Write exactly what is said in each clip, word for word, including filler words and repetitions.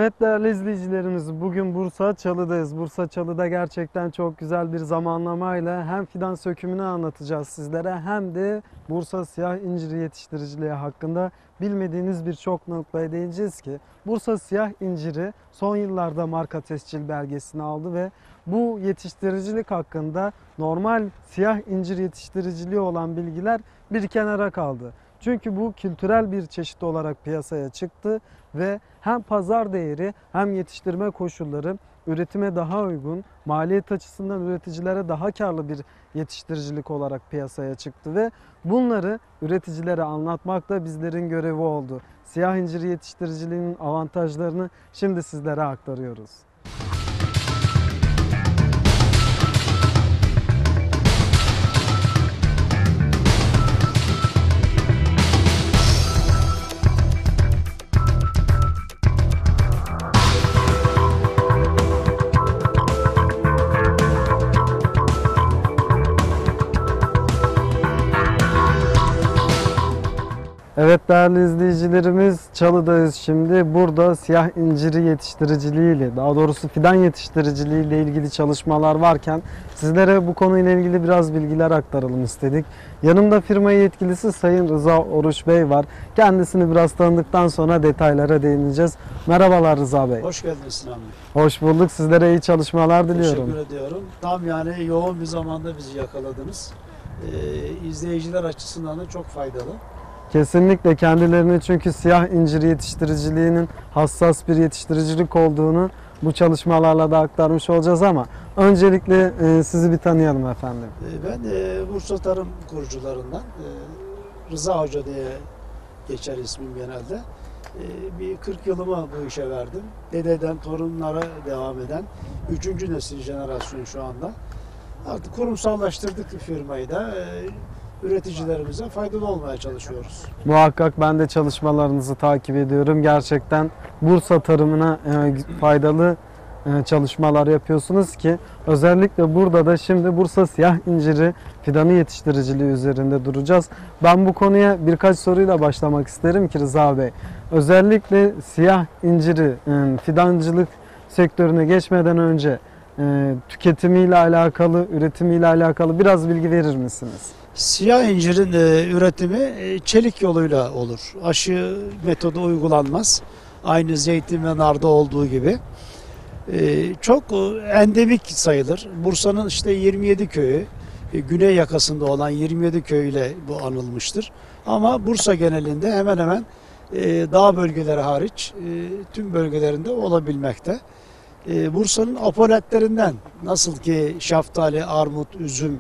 Evet değerli izleyicilerimiz, bugün Bursa Çalı'dayız. Bursa Çalı'da gerçekten çok güzel bir zamanlamayla hem fidan sökümünü anlatacağız sizlere hem de Bursa Siyah İncir Yetiştiriciliği hakkında bilmediğiniz birçok noktaya değineceğiz ki Bursa Siyah İnciri son yıllarda marka tescil belgesini aldı ve bu yetiştiricilik hakkında normal siyah incir yetiştiriciliği olan bilgiler bir kenara kaldı. Çünkü bu kültürel bir çeşit olarak piyasaya çıktı ve hem pazar değeri hem yetiştirme koşulları üretime daha uygun, maliyet açısından üreticilere daha karlı bir yetiştiricilik olarak piyasaya çıktı ve bunları üreticilere anlatmak da bizlerin görevi oldu. Siyah incir yetiştiriciliğinin avantajlarını şimdi sizlere aktarıyoruz. Evet değerli izleyicilerimiz, Çalı'dayız şimdi. Burada siyah inciri yetiştiriciliği ile, daha doğrusu fidan yetiştiriciliği ile ilgili çalışmalar varken sizlere bu konuyla ilgili biraz bilgiler aktaralım istedik. Yanımda firma yetkilisi Sayın Rıza Oruç Bey var. Kendisini biraz tanıdıktan sonra detaylara değineceğiz. Merhabalar Rıza Bey. Hoş geldiniz Sinan Bey. Hoş bulduk. Sizlere iyi çalışmalar diliyorum. Teşekkür ediyorum. Tam yani yoğun bir zamanda bizi yakaladınız. Ee, izleyiciler açısından da çok faydalı. Kesinlikle kendilerine, çünkü siyah incir yetiştiriciliğinin hassas bir yetiştiricilik olduğunu bu çalışmalarla da aktarmış olacağız ama öncelikle e, sizi bir tanıyalım efendim. Ee, ben e, Bursa Tarım kurucularından e, Rıza Hoca diye geçer ismim genelde. E, bir kırk yılımı bu işe verdim. Dededen torunlara devam eden üçüncü nesil jenerasyon şu anda. Artık kurumsallaştırdık firmayı da. E, üreticilerimize faydalı olmaya çalışıyoruz. Muhakkak ben de çalışmalarınızı takip ediyorum. Gerçekten Bursa tarımına e, faydalı e, çalışmalar yapıyorsunuz ki özellikle burada da şimdi Bursa siyah inciri fidanı yetiştiriciliği üzerinde duracağız. Ben bu konuya birkaç soruyla başlamak isterim ki Rıza Bey. Özellikle siyah inciri e, fidancılık sektörüne geçmeden önce e, tüketimiyle alakalı, üretimiyle alakalı biraz bilgi verir misiniz? Siyah incirin e, üretimi e, çelik yoluyla olur. Aşı metodu uygulanmaz. Aynı zeytin ve narda olduğu gibi. E, çok e, endemik sayılır. Bursa'nın işte yirmi yedi köyü, e, güney yakasında olan yirmi yedi köyüyle bu anılmıştır. Ama Bursa genelinde hemen hemen e, dağ bölgeleri hariç e, tüm bölgelerinde olabilmekte. E, Bursa'nın apoletlerinden, nasıl ki şeftali, armut, üzüm,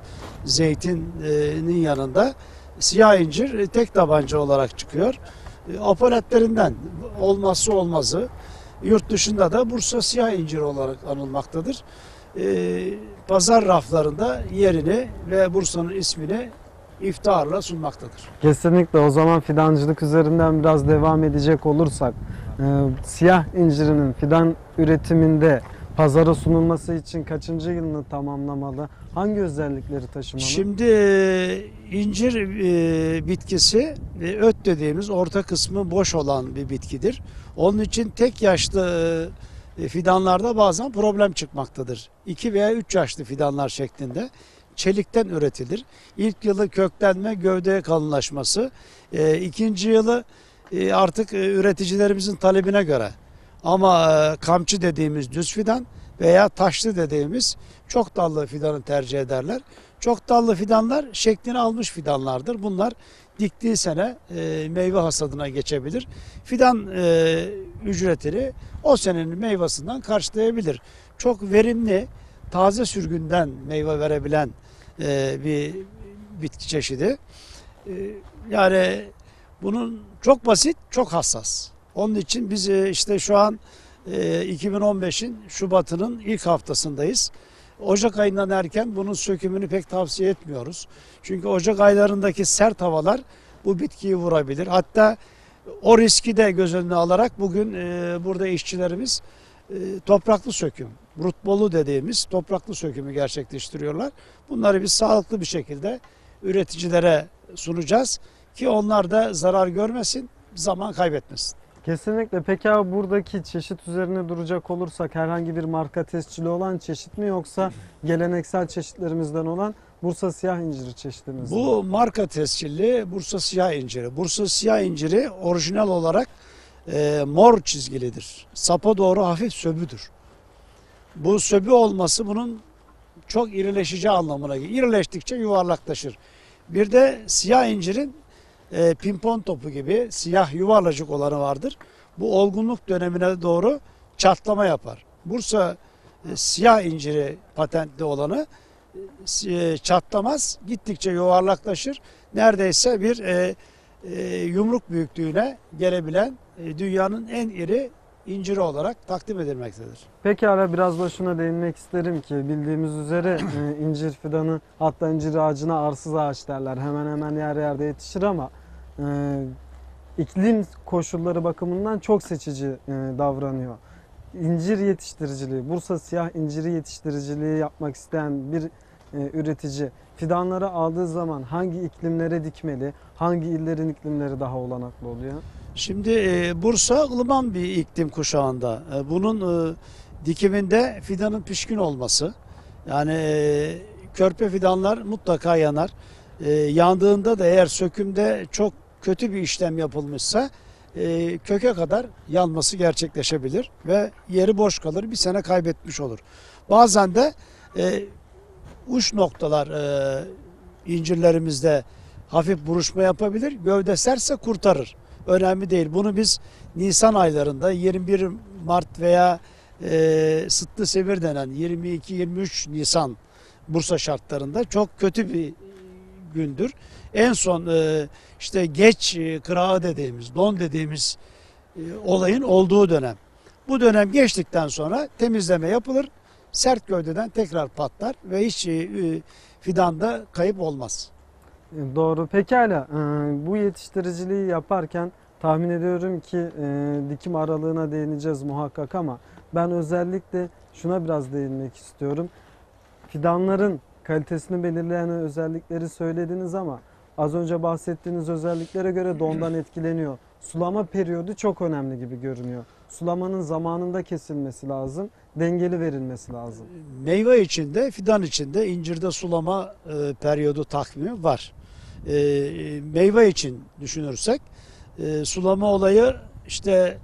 zeytinin yanında siyah incir tek tabanca olarak çıkıyor. E, apoletlerinden olmazsa olmazı. Yurt dışında da Bursa siyah incir olarak anılmaktadır. E, pazar raflarında yerini ve Bursa'nın ismini iftiharla sunmaktadır. Kesinlikle. O zaman fidancılık üzerinden biraz devam edecek olursak, e, siyah incirinin fidan üretiminde pazara sunulması için kaçıncı yılını tamamlamalı? Hangi özellikleri taşımalı? Şimdi e, incir e, bitkisi e, öt dediğimiz orta kısmı boş olan bir bitkidir. Onun için tek yaşlı e, fidanlarda bazen problem çıkmaktadır. iki veya üç yaşlı fidanlar şeklinde çelikten üretilir. İlk yılı köklenme, gövde kalınlaşması. E, ikinci yılı e, artık e, üreticilerimizin talebine göre. Ama e, kamçı dediğimiz düz fidan veya taşlı dediğimiz çok dallı fidanı tercih ederler. Çok dallı fidanlar şeklini almış fidanlardır. Bunlar diktiği sene e, meyve hasadına geçebilir. Fidan e, ücretini o senenin meyvesinden karşılayabilir. Çok verimli, taze sürgünden meyve verebilen e, bir bitki çeşidi. E, yani bunun çok basit, çok hassas. Onun için biz e, işte şu an e, iki bin on beşin Şubat'ının ilk haftasındayız. Ocak ayından erken bunun sökümünü pek tavsiye etmiyoruz. Çünkü Ocak aylarındaki sert havalar bu bitkiyi vurabilir. Hatta o riski de göz önüne alarak bugün e, burada işçilerimiz e, topraklı söküm, rutbolu dediğimiz topraklı sökümü gerçekleştiriyorlar. Bunları biz sağlıklı bir şekilde üreticilere sunacağız ki onlar da zarar görmesin, zaman kaybetmesin. Kesinlikle. Peki abi buradaki çeşit üzerine duracak olursak herhangi bir marka tescili olan çeşit mi yoksa geleneksel çeşitlerimizden olan Bursa siyah inciri çeşitimiz mi? Bu marka tescilli Bursa siyah inciri. Bursa siyah inciri orijinal olarak e, mor çizgilidir. Sapa doğru hafif söbüdür. Bu söbü olması bunun çok irileşici anlamına geliyor. İrileştikçe yuvarlaklaşır. Bir de siyah incirin e, pimpon topu gibi siyah yuvarlacık olanı vardır. Bu olgunluk dönemine doğru çatlama yapar. Bursa e, siyah inciri patentli olanı e, çatlamaz. Gittikçe yuvarlaklaşır. Neredeyse bir e, e, yumruk büyüklüğüne gelebilen e, dünyanın en iri inciri olarak takdim edilmektedir. Peki abi biraz da şuna değinmek isterim ki bildiğimiz üzere e, incir fidanı hatta incir ağacına arsız ağaç derler. Hemen hemen yer yerde yetişir ama e, iklim koşulları bakımından çok seçici e, davranıyor. İncir yetiştiriciliği, Bursa siyah inciri yetiştiriciliği yapmak isteyen bir e, üretici fidanları aldığı zaman hangi iklimlere dikmeli, hangi illerin iklimleri daha olanaklı oluyor? Şimdi e, Bursa ılıman bir iklim kuşağında. E, bunun e, dikiminde fidanın pişkin olması. Yani e, körpe fidanlar mutlaka yanar. E, yandığında da eğer sökümde çok kötü bir işlem yapılmışsa e, köke kadar yanması gerçekleşebilir ve yeri boş kalır. Bir sene kaybetmiş olur. Bazen de e, uç noktalar e, incirlerimizde hafif buruşma yapabilir. Gövde sertse kurtarır. Önemli değil. Bunu biz Nisan aylarında yirmi bir Mart veya e, Sıtlı Sevir denen yirmi iki yirmi üç Nisan Bursa şartlarında çok kötü bir gündür. En son e, işte geç e, kırağı dediğimiz, don dediğimiz e, olayın olduğu dönem. Bu dönem geçtikten sonra temizleme yapılır. Sert gövdeden tekrar patlar ve hiç e, fidanda kayıp olmaz. Doğru. Pekala. Ee, Bu yetiştiriciliği yaparken tahmin ediyorum ki e, dikim aralığına değineceğiz muhakkak ama ben özellikle şuna biraz değinmek istiyorum. Fidanların kalitesini belirleyen özellikleri söylediniz ama az önce bahsettiğiniz özelliklere göre dondan etkileniyor. Sulama periyodu çok önemli gibi görünüyor. Sulamanın zamanında kesilmesi lazım, dengeli verilmesi lazım. Meyve içinde, fidan içinde incirde sulama e, periyodu takvimi var. E, meyve için düşünürsek e, sulama olayı işte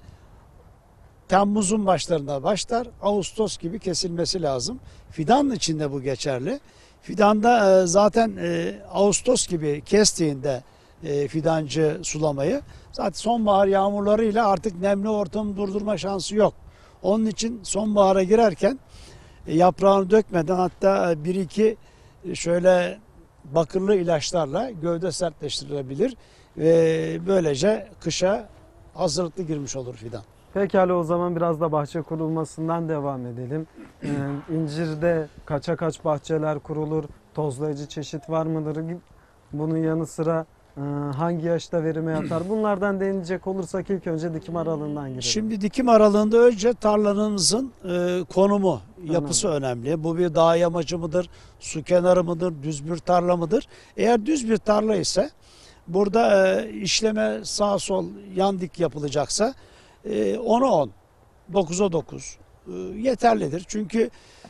Temmuz'un başlarında başlar, Ağustos gibi kesilmesi lazım. Fidan içinde bu geçerli. Fidanda e, zaten e, Ağustos gibi kestiğinde e, fidancı sulamayı zaten sonbahar yağmurlarıyla artık nemli ortamı durdurma şansı yok. Onun için sonbahara girerken e, yaprağını dökmeden hatta bir iki e, şöyle bakırlı ilaçlarla gövde sertleştirilebilir ve böylece kışa hazırlıklı girmiş olur fidan. Pekala o zaman biraz da bahçe kurulmasından devam edelim. Ee, incirde kaça kaç bahçeler kurulur, tozlayıcı çeşit var mıdır? Bunun yanı sıra e, hangi yaşta verime yatar? Bunlardan değinecek olursak ilk önce dikim aralığından girelim. Şimdi dikim aralığında önce tarlanızın e, konumu, yapısı önemli. Bu bir dağ yamacı mıdır, su kenarı mıdır, düz bir tarla mıdır? Eğer düz bir tarla ise burada e, işleme sağ sol yan dik yapılacaksa e, ona on, dokuza dokuz e, yeterlidir. Çünkü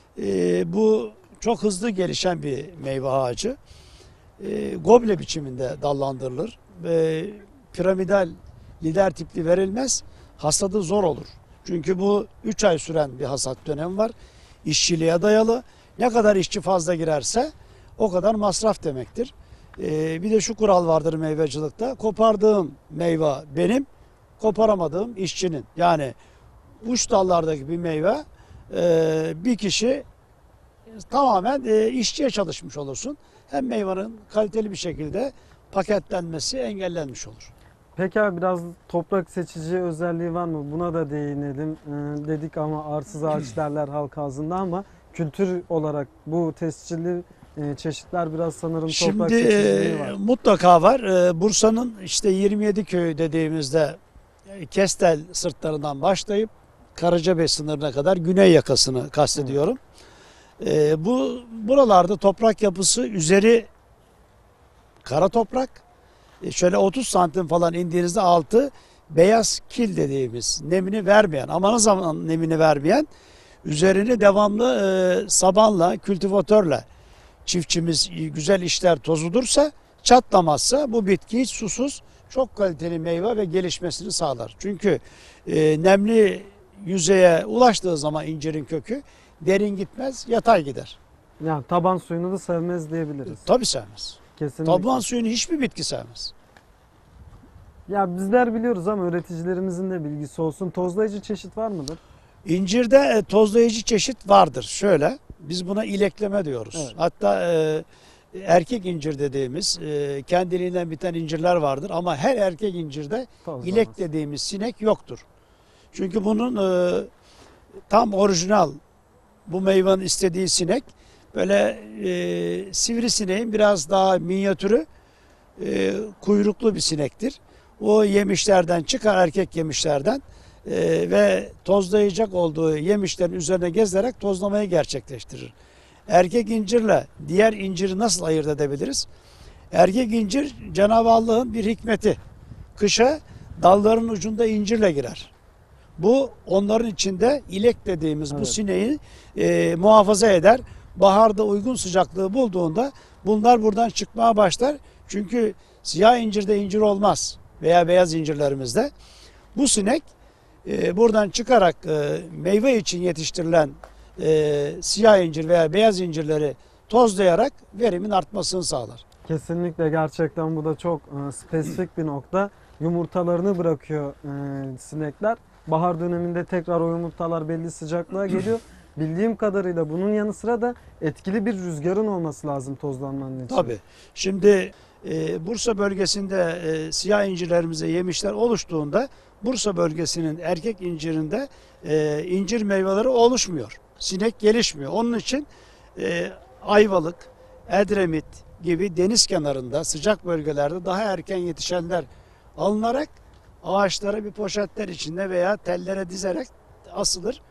e, bu çok hızlı gelişen bir meyve ağacı. E, goble biçiminde dallandırılır ve piramidal lider tipli verilmez. Hasadı zor olur. Çünkü bu üç ay süren bir hasat dönemi var. İşçiliğe dayalı. Ne kadar işçi fazla girerse o kadar masraf demektir. E, bir de şu kural vardır meyvecilikte. Kopardığım meyve benim, koparamadığım işçinin. Yani uç dallardaki bir meyve e, bir kişi tamamen e, işçiye çalışmış olursun. Hem meyvanın kaliteli bir şekilde paketlenmesi engellenmiş olur. Peki abi biraz toprak seçici özelliği var mı? Buna da değinelim. Ee, dedik ama arsız ağaç derler halk ağzında ama kültür olarak bu tescilli e, çeşitler biraz sanırım toprak Şimdi seçiciliği e, var. mutlaka var. E, Bursa'nın işte yirmi yedi köyü dediğimizde e, Kestel sırtlarından başlayıp Karacabey sınırına kadar güney yakasını kastediyorum. E, bu buralarda toprak yapısı üzeri kara toprak. E, şöyle otuz santim falan indiğinizde altı beyaz kil dediğimiz nemini vermeyen, ama ne zaman nemini vermeyen, üzerini devamlı e, sabanla, kültivatörle çiftçimiz güzel işler, tozudursa, çatlamazsa bu bitki hiç susuz çok kaliteli meyve ve gelişmesini sağlar. Çünkü e, nemli yüzeye ulaştığı zaman incirin kökü derin gitmez, yatay gider. Yani taban suyunu da sevmez diyebiliriz. Tabii sevmez. Kesinlikle. Taban suyunu hiçbir bitki sevmez. Ya bizler biliyoruz ama üreticilerimizin de bilgisi olsun. Tozlayıcı çeşit var mıdır? İncirde e, tozlayıcı çeşit vardır. Şöyle, biz buna ilekleme diyoruz. Evet. Hatta e, erkek incir dediğimiz e, kendiliğinden biten incirler vardır ama her erkek incirde Tozlamaz. ilek dediğimiz sinek yoktur. Çünkü bunun e, tam orijinal bu meyvanın istediği sinek böyle e, sivrisineğin biraz daha minyatürü, e, kuyruklu bir sinektir. O yemişlerden çıkar, erkek yemişlerden e, ve tozlayacak olduğu yemişlerin üzerine gezerek tozlamayı gerçekleştirir. Erkek incirle diğer inciri nasıl ayırt edebiliriz? Erkek incir Cenab-ı Allah'ın bir hikmeti. Kışa dalların ucunda incirle girer. Bu onların içinde ilek dediğimiz Evet. bu sineği e, muhafaza eder. Baharda uygun sıcaklığı bulduğunda bunlar buradan çıkmaya başlar. Çünkü siyah incirde incir olmaz veya beyaz incirlerimizde. Bu sinek e, buradan çıkarak e, meyve için yetiştirilen e, siyah incir veya beyaz incirleri tozlayarak verimin artmasını sağlar. Kesinlikle, gerçekten bu da çok e, spesifik bir nokta. Yumurtalarını bırakıyor e, sinekler. Bahar döneminde tekrar o yumurtalar belli sıcaklığa geliyor. Bildiğim kadarıyla bunun yanı sıra da etkili bir rüzgarın olması lazım tozlanmanın için. Tabii. Şimdi e, Bursa bölgesinde e, siyah incirlerimize yemişler oluştuğunda Bursa bölgesinin erkek incirinde e, incir meyveleri oluşmuyor. Sinek gelişmiyor. Onun için e, Ayvalık, Edremit gibi deniz kenarında sıcak bölgelerde daha erken yetişenler alınarak ağaçlara bir poşetler içinde veya tellere dizerek asılır.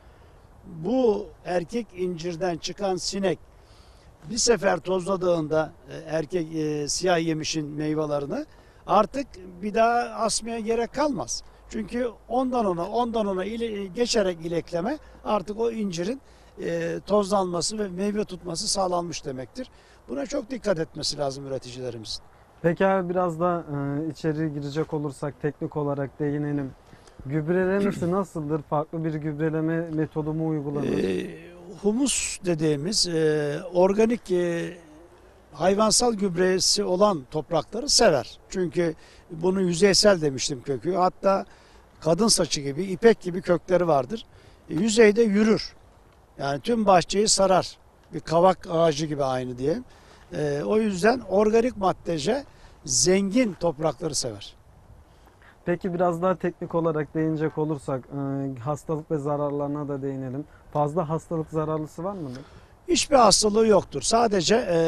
Bu erkek incirden çıkan sinek bir sefer tozladığında e, erkek e, siyah yemişin meyvelerini artık bir daha asmaya gerek kalmaz. Çünkü ondan ona ondan ona ile, geçerek ilekleme artık o incirin e, tozlanması ve meyve tutması sağlanmış demektir. Buna çok dikkat etmesi lazım üreticilerimizin. Peki abi, biraz da e, içeri girecek olursak teknik olarak değinelim. Gübrelemesi nasıldır? Farklı bir gübreleme metodu mu uygulanır? E, humus dediğimiz e, organik e, hayvansal gübresi olan toprakları sever. Çünkü bunu yüzeysel demiştim kökü. Hatta kadın saçı gibi, ipek gibi kökleri vardır. E, yüzeyde yürür. Yani tüm bahçeyi sarar. Bir kavak ağacı gibi aynı diyeyim. E, o yüzden organik maddece zengin toprakları sever. Peki biraz daha teknik olarak değinecek olursak e, hastalık ve zararlarına da değinelim. Fazla hastalık zararlısı var mıdır? Hiçbir hastalığı yoktur. Sadece e,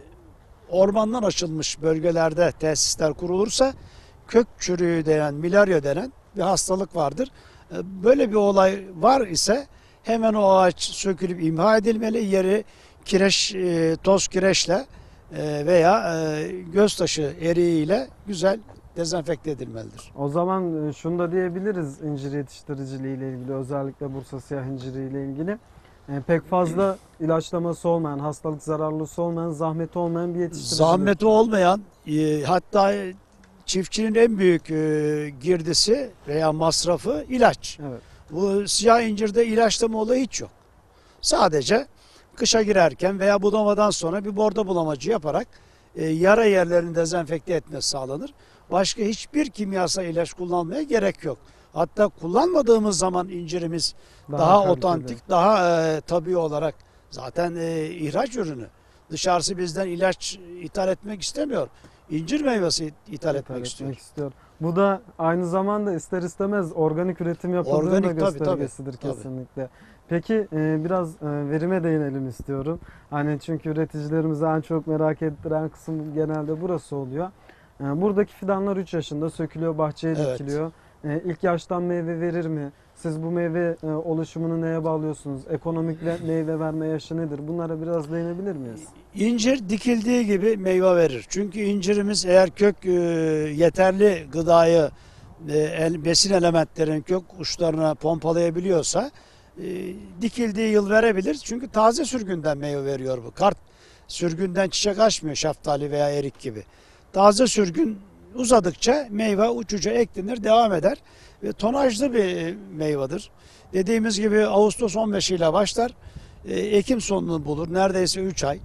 ormandan açılmış bölgelerde tesisler kurulursa kök çürüğü denen, milarya denen bir hastalık vardır. E, böyle bir olay var ise hemen o ağaç sökülüp imha edilmeli. Yeri kireç, e, toz kireçle e, veya e, göztaşı eriğiyle güzel dezenfekte edilmelidir. O zaman e, şunu da diyebiliriz incir yetiştiriciliği ile ilgili, özellikle Bursa siyah inciri ile ilgili. E, pek fazla ilaçlaması olmayan, hastalık zararlısı olmayan, zahmeti olmayan bir yetiştiricilik. Zahmeti olmayan, e, hatta çiftçinin en büyük e, girdisi veya masrafı ilaç. Evet. Bu siyah incirde ilaçlama olayı hiç yok. Sadece kışa girerken veya budamadan sonra bir bordo bulamacı yaparak e, yara yerlerini dezenfekte etmesi sağlanır. Başka hiçbir kimyasal ilaç kullanmaya gerek yok. Hatta kullanmadığımız zaman incirimiz daha, daha kaliteli. otantik, daha e, tabii olarak zaten e, ihraç ürünü. Dışarısı bizden ilaç ithal etmek istemiyor. İncir meyvesi ithal, ithal etmek istiyor. istiyor. Bu da aynı zamanda ister istemez organik üretim yapıldığının Organik, da tabii, göstergesidir tabii, kesinlikle. Peki e, biraz e, verime değinelim istiyorum. Hani çünkü üreticilerimizi en çok merak ettiren kısım genelde burası oluyor. E, buradaki fidanlar üç yaşında sökülüyor, bahçeye Evet. dikiliyor. E, ilk yaştan meyve verir mi? Siz bu meyve e, oluşumunu neye bağlıyorsunuz? Ekonomik ve meyve verme yaşı nedir? Bunlara biraz değinebilir miyiz? İncir dikildiği gibi meyve verir. Çünkü incirimiz eğer kök e, yeterli gıdayı e, el- besin elementlerini kök uçlarına pompalayabiliyorsa e, dikildiği yıl verebilir. Çünkü taze sürgünden meyve veriyor bu. Kart sürgünden çiçek açmıyor şeftali veya erik gibi. Taze sürgün uzadıkça meyve uçuca eklenir, devam eder. Ve tonajlı bir e, meyvedir. Dediğimiz gibi Ağustos on beşi ile başlar. E, Ekim sonunu bulur. Neredeyse üç ay. E,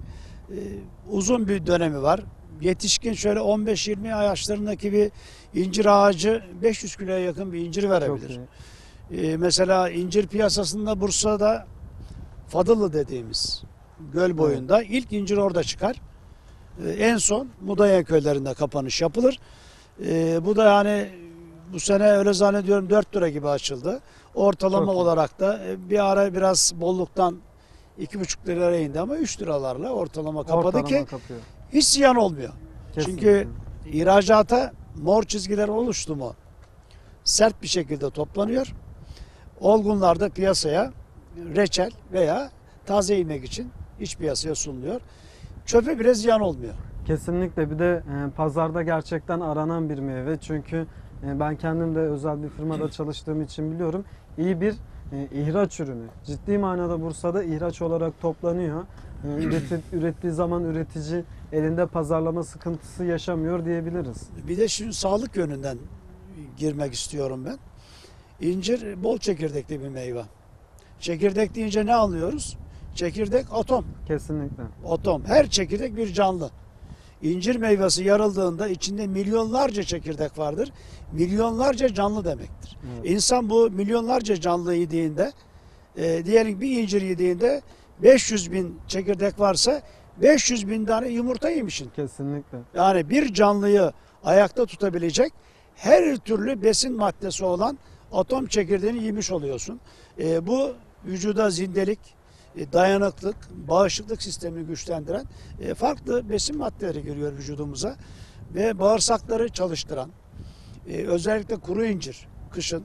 uzun bir dönemi var. Yetişkin şöyle on beş yirmi yaşlarındaki bir incir ağacı beş yüz kiloya yakın bir incir Çok verebilir. iyi. E, mesela incir piyasasında Bursa'da Fadıllı dediğimiz göl boyunda ilk incir orada çıkar. E, en son Mudanya köylerinde kapanış yapılır. E, bu da yani bu sene öyle zannediyorum dört lira gibi açıldı. Ortalama Çok iyi. olarak da e, bir ara biraz bolluktan iki buçuk liraya indi ama üç liralarla ortalama kapadı Ortalama ki kapıyor. hiç ziyan olmuyor. Kesinlikle. Çünkü ihracata mor çizgiler oluştu mu sert bir şekilde toplanıyor. Olgunlar da piyasaya reçel veya taze yemek için iç piyasaya sunuluyor. Çöpe bile ziyan olmuyor. Kesinlikle bir de e, pazarda gerçekten aranan bir meyve. Çünkü e, ben kendim de özel bir firmada çalıştığım için biliyorum. İyi bir e, ihraç ürünü. Ciddi manada Bursa'da ihraç olarak toplanıyor. E, üretip, ürettiği zaman üretici elinde pazarlama sıkıntısı yaşamıyor diyebiliriz. Bir de şimdi sağlık yönünden girmek istiyorum ben. İncir bol çekirdekli bir meyve. Çekirdek deyince ne anlıyoruz? Çekirdek atom. Kesinlikle. Atom. Her çekirdek bir canlı. İncir meyvesi yarıldığında içinde milyonlarca çekirdek vardır. Milyonlarca canlı demektir. Evet. İnsan bu milyonlarca canlı yediğinde, e, diyelim bir incir yediğinde beş yüz bin çekirdek varsa beş yüz bin tane yumurta yemişsin. Kesinlikle. Yani bir canlıyı ayakta tutabilecek her türlü besin maddesi olan atom çekirdeğini yemiş oluyorsun. E, bu vücuda zindelik, e, dayanıklık, bağışıklık sistemini güçlendiren e, farklı besin maddeleri giriyor vücudumuza ve bağırsakları çalıştıran, e, özellikle kuru incir kışın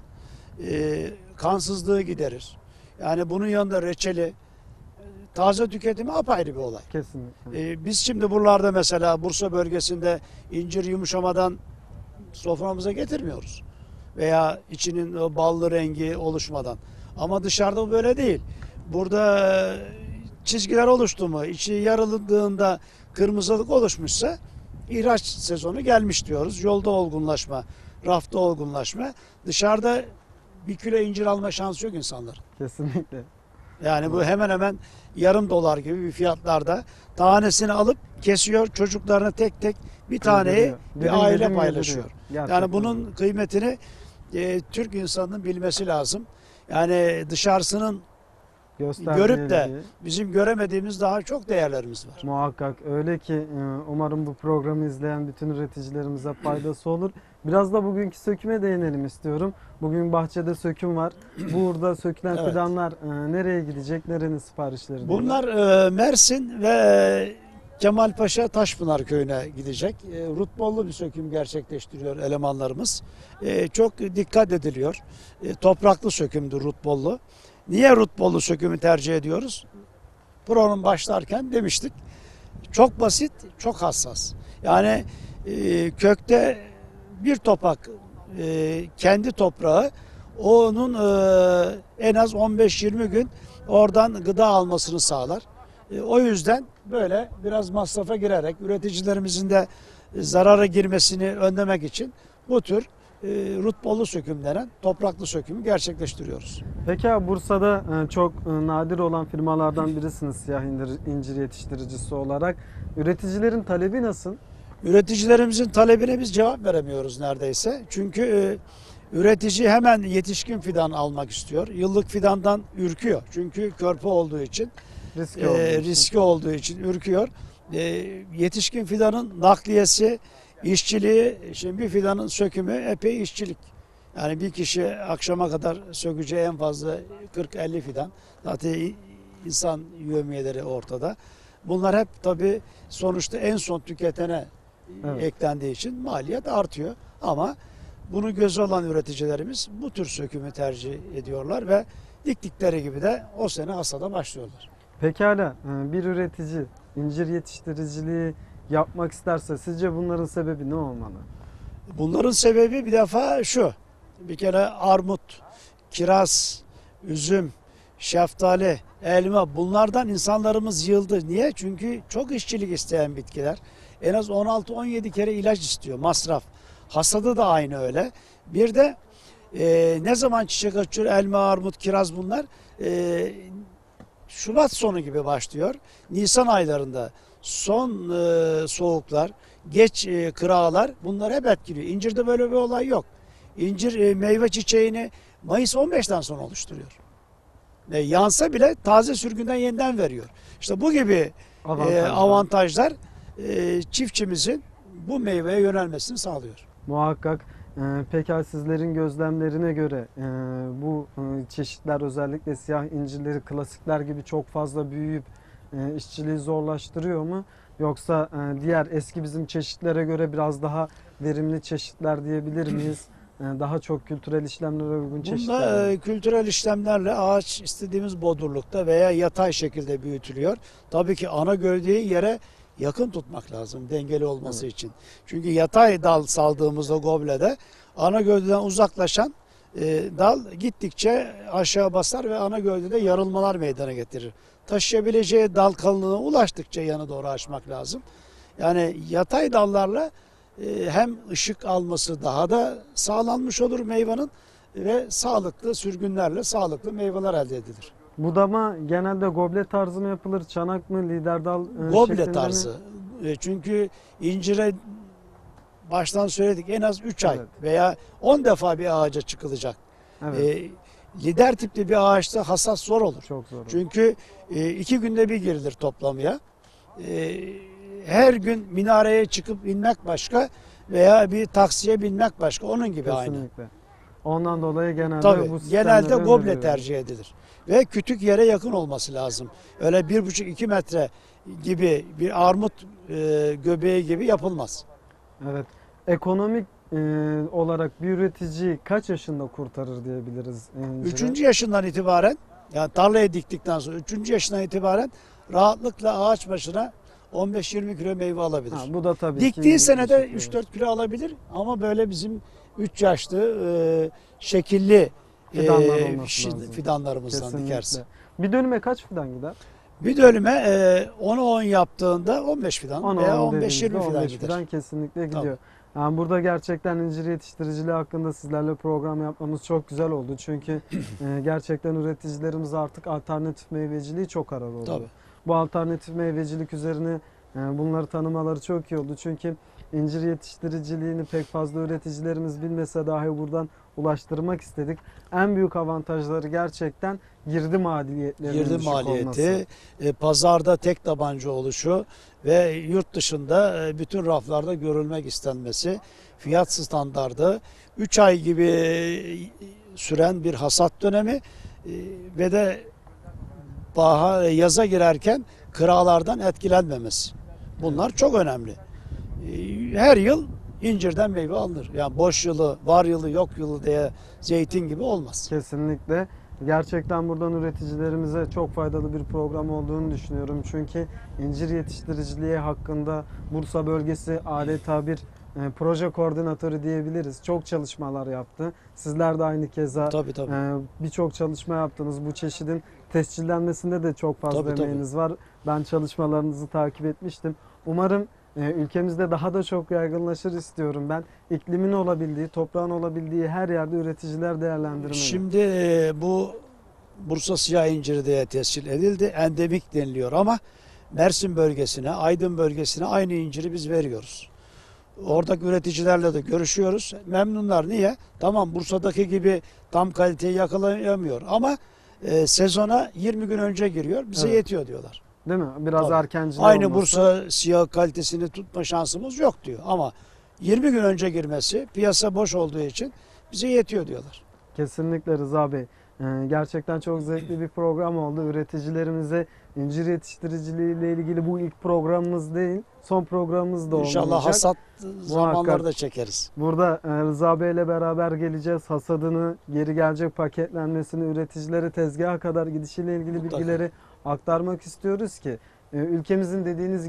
e, kansızlığı giderir. Yani bunun yanında reçeli, taze tüketimi apayrı bir olay. Kesinlikle. Ee, biz şimdi buralarda mesela Bursa bölgesinde incir yumuşamadan soframıza getirmiyoruz. Veya içinin o ballı rengi oluşmadan. Ama dışarıda bu böyle değil. Burada e, çizgiler oluştu mu, içi yarıldığında kırmızılık oluşmuşsa ihraç sezonu gelmiş diyoruz. Yolda olgunlaşma, rafta olgunlaşma. Dışarıda bir kilo incir alma şansı yok insanlar. Kesinlikle. Yani bu hemen hemen yarım dolar gibi bir fiyatlarda tanesini alıp kesiyor çocuklarına tek tek bir taneyi Yediriyor. bir Dilim aile dilim paylaşıyor. yediriyor. Gerçekten. Yani bunun kıymetini e, Türk insanının bilmesi lazım. Yani dışarısının Gösterdiği görüp de ilgi. bizim göremediğimiz daha çok değerlerimiz var. Muhakkak öyle ki e, umarım bu programı izleyen bütün üreticilerimize faydası olur. Biraz da bugünkü söküme değinelim istiyorum. Bugün bahçede söküm var. Burada sökülen Evet. fidanlar e, nereye gidecek? Nerenin siparişleri? Bunlar e, Mersin ve Kemalpaşa Taşpınar köyüne gidecek. E, rutbollu bir söküm gerçekleştiriyor elemanlarımız. E, çok dikkat ediliyor. E, topraklı sökümdür rutbollu. Niye rutbollu sökümü tercih ediyoruz? Programın başlarken demiştik. Çok basit, çok hassas. Yani e, kökte bir topak e, kendi toprağı onun e, en az on beş yirmi gün oradan gıda almasını sağlar. E, o yüzden böyle biraz masrafa girerek üreticilerimizin de zarara girmesini önlemek için bu tür e, rutbollu söküm denen topraklı sökümü gerçekleştiriyoruz. Peki abi, Bursa'da e, çok e, nadir olan firmalardan birisiniz siyah incir, incir yetiştiricisi olarak. Üreticilerin talebi nasıl? Üreticilerimizin talebine biz cevap veremiyoruz neredeyse. Çünkü e, üretici hemen yetişkin fidan almak istiyor. Yıllık fidandan ürküyor. Çünkü körpe olduğu için, Riski e, olduğu için. riski olduğu için ürküyor. E, yetişkin fidanın nakliyesi, işçiliği, şimdi bir fidanın sökümü epey işçilik. Yani bir kişi akşama kadar sökeceği en fazla kırk elli fidan. Zaten insan yevmiyeleri ortada. Bunlar hep tabii sonuçta en son tüketene Evet. eklendiği için maliyet artıyor. Ama bunu göze olan üreticilerimiz bu tür sökümü tercih ediyorlar ve diktikleri gibi de o sene hasada başlıyorlar. Pekala, e, bir üretici incir yetiştiriciliği yapmak isterse sizce bunların sebebi ne olmalı? Bunların sebebi bir defa şu. Bir kere armut, kiraz, üzüm, şeftali, elma, bunlardan insanlarımız yıldı. Niye? Çünkü çok işçilik isteyen bitkiler. En az on altı on yedi kere ilaç istiyor, masraf. Hasadı da aynı öyle. Bir de e, ne zaman çiçek açıyor? Elma, armut, kiraz bunlar. E, Şubat sonu gibi başlıyor. Nisan aylarında son e, soğuklar, geç e, kırağlar bunlar hep etkiliyor. İncirde böyle bir olay yok. İncir e, meyve çiçeğini Mayıs on beşten sonra oluşturuyor. E, yansa bile taze sürgünden yeniden veriyor. İşte bu gibi Avantajlar. e, avantajlar e, çiftçimizin bu meyveye yönelmesini sağlıyor. Muhakkak. Ee, peki sizlerin gözlemlerine göre e, bu e, çeşitler, özellikle siyah incirleri klasikler gibi çok fazla büyüyüp e, işçiliği zorlaştırıyor mu? Yoksa e, diğer eski bizim çeşitlere göre biraz daha verimli çeşitler diyebilir miyiz? E, daha çok kültürel işlemlere uygun çeşitler Bunda mi? e, kültürel işlemlerle ağaç istediğimiz bodurlukta veya yatay şekilde büyütülüyor. Tabii ki ana gövdeyi yere yakın tutmak lazım dengeli olması Evet. için. Çünkü yatay dal saldığımızda goblede ana gövdeden uzaklaşan e, dal gittikçe aşağı basar ve ana gövdede yarılmalar meydana getirir. Taşıyabileceği dal kalınlığına ulaştıkça yana doğru açmak lazım. Yani yatay dallarla e, hem ışık alması daha da sağlanmış olur meyvanın ve sağlıklı sürgünlerle sağlıklı meyveler elde edilir. Budama genelde goble tarzı mı yapılır, çanak mı, lider dal e, Goble şeklinde mi? tarzı. E, Çünkü incire baştan söyledik en az üç ay Evet. veya on defa bir ağaca çıkılacak. Evet, E, lider tipli bir ağaçta hasat zor olur. çok zor. Çünkü e, iki günde bir girilir toplamaya. E, her gün minareye çıkıp inmek başka veya bir taksiye binmek başka. Onun gibi aynı. Kesinlikle. Ondan dolayı genelde Tabii, bu genelde sistemleri goble öneriyoruz. tercih edilir. Ve kütük yere yakın olması lazım. Öyle bir buçuk iki metre gibi bir armut e, göbeği gibi yapılmaz. Evet. Ekonomik e, olarak bir üretici kaç yaşında kurtarır diyebiliriz e, inciri? Üçüncü yaşından itibaren, yani tarlaya diktikten sonra üçüncü yaşından itibaren rahatlıkla ağaç başına on beş yirmi kilo meyve alabilir. Ha, bu da tabii ki Diktiği senede teşekkür üç ederim. dört kilo alabilir ama böyle bizim üç yaşlı e, şekilli Fidanlar e, olması şi- lazım. fidanlarımızdan Kesinlikle. dikersin. Bir dönüme kaç fidan gider? Bir dönüme e, onu on yaptığında on beş fidan on veya on on beş yirmi dediğimizde fidan on beş gider. fidan kesinlikle Tabii. gidiyor. Yani burada gerçekten incir yetiştiriciliği hakkında sizlerle program yapmamız çok güzel oldu. Çünkü e, gerçekten üreticilerimiz artık alternatif meyveciliği çok arar oldu. Tabii. Bu alternatif meyvecilik üzerine e, bunları tanımaları çok iyi oldu. Çünkü incir yetiştiriciliğini pek fazla üreticilerimiz bilmese dahi buradan ulaştırmak istedik. En büyük avantajları gerçekten girdi maliyetlerinin Girdi düşük olması. maliyeti, e, pazarda tek tabanca oluşu ve yurt dışında e, bütün raflarda görülmek istenmesi, fiyat standardı, üç ay gibi e, süren bir hasat dönemi e, ve de baha, yaza girerken kıralardan etkilenmemesi. Bunlar çok önemli. E, Her yıl incirden meyve alınır. Yani boş yılı, var yılı, yok yılı diye zeytin gibi olmaz. Kesinlikle. Gerçekten buradan üreticilerimize çok faydalı bir program olduğunu düşünüyorum. Çünkü incir yetiştiriciliği hakkında Bursa bölgesi adeta bir e, proje koordinatörü diyebiliriz. Çok çalışmalar yaptı. Sizler de aynı keza Tabii tabii. e, birçok çalışma yaptınız. Bu çeşidin tescillenmesinde de çok fazla Tabii, tabii. emeğiniz var. Ben çalışmalarınızı takip etmiştim. Umarım e, ülkemizde daha da çok yaygınlaşır istiyorum ben. İklimin olabildiği, toprağın olabildiği her yerde üreticiler değerlendirmeli. Şimdi e, bu Bursa siyah inciri diye tescil edildi. Endemik deniliyor ama Mersin bölgesine, Aydın bölgesine aynı inciri biz veriyoruz. Oradaki üreticilerle de görüşüyoruz. Memnunlar. Niye? Tamam, Bursa'daki gibi tam kaliteyi yakalayamıyor ama e, sezona yirmi gün önce giriyor. Bize Evet. yetiyor diyorlar. Değil mi? Biraz Tabii. erkencil Aynı olması. Bursa siyah kalitesini tutma şansımız yok diyor. Ama yirmi gün önce girmesi, piyasa boş olduğu için bize yetiyor diyorlar. Kesinlikle Rıza Bey. Ee, gerçekten çok zevkli bir program oldu. Üreticilerimize incir yetiştiriciliği ile ilgili bu ilk programımız değil, son programımız da olmayacak. İnşallah hasat zamanları da çekeriz. Burada e, Rıza Bey ile beraber geleceğiz. Hasadını, geri gelecek paketlenmesini, üreticilere tezgaha kadar gidişiyle ilgili Mutlaka. bilgileri aktarmak istiyoruz ki e, ülkemizin dediğiniz gibi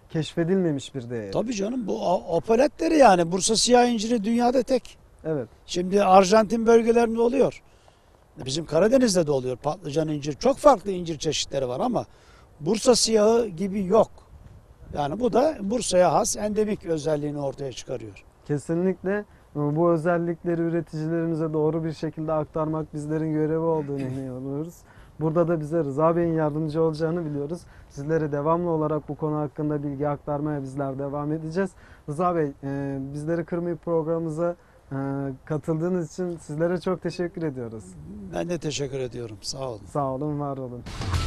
keşfedilmemiş bir değer. Tabii canım, bu a- apoletleri yani Bursa siyah inciri dünyada tek. Evet. Şimdi Arjantin bölgelerinde oluyor. Bizim Karadeniz'de de oluyor patlıcan incir. Çok farklı incir çeşitleri var ama Bursa siyahı gibi yok. Yani bu da Bursa'ya has endemik özelliğini ortaya çıkarıyor. Kesinlikle bu özellikleri üreticilerimize doğru bir şekilde aktarmak bizlerin görevi olduğunu inanıyoruz. Burada da bize Rıza Bey'in yardımcı olacağını biliyoruz. Sizlere devamlı olarak bu konu hakkında bilgi aktarmaya bizler devam edeceğiz. Rıza Bey, e, bizleri kırmayıp programımıza e, katıldığınız için sizlere çok teşekkür ediyoruz. Ben de teşekkür ediyorum. Sağ olun. Sağ olun, var olun.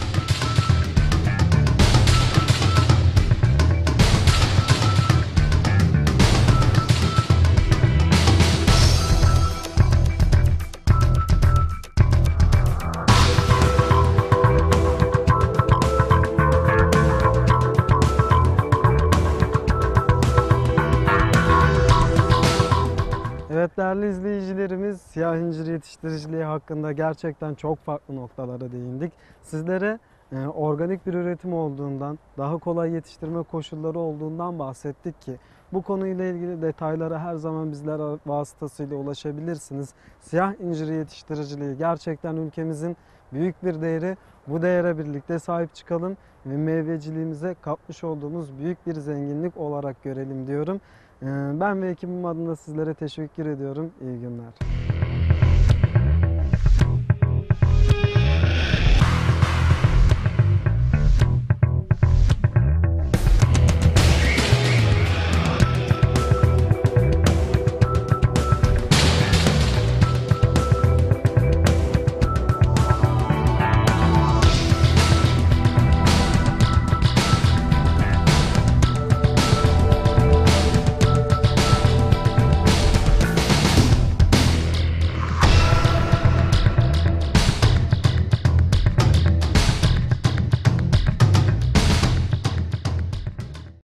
Evet değerli izleyicilerimiz, siyah incir yetiştiriciliği hakkında gerçekten çok farklı noktalara değindik. Sizlere e, organik bir üretim olduğundan, daha kolay yetiştirme koşulları olduğundan bahsettik ki bu konuyla ilgili detaylara her zaman bizler vasıtasıyla ulaşabilirsiniz. Siyah incir yetiştiriciliği gerçekten ülkemizin büyük bir değeri. Bu değere birlikte sahip çıkalım ve meyveciliğimize katmış olduğumuz büyük bir zenginlik olarak görelim diyorum. Ben ve ekibim adına sizlere teşekkür ediyorum. İyi günler.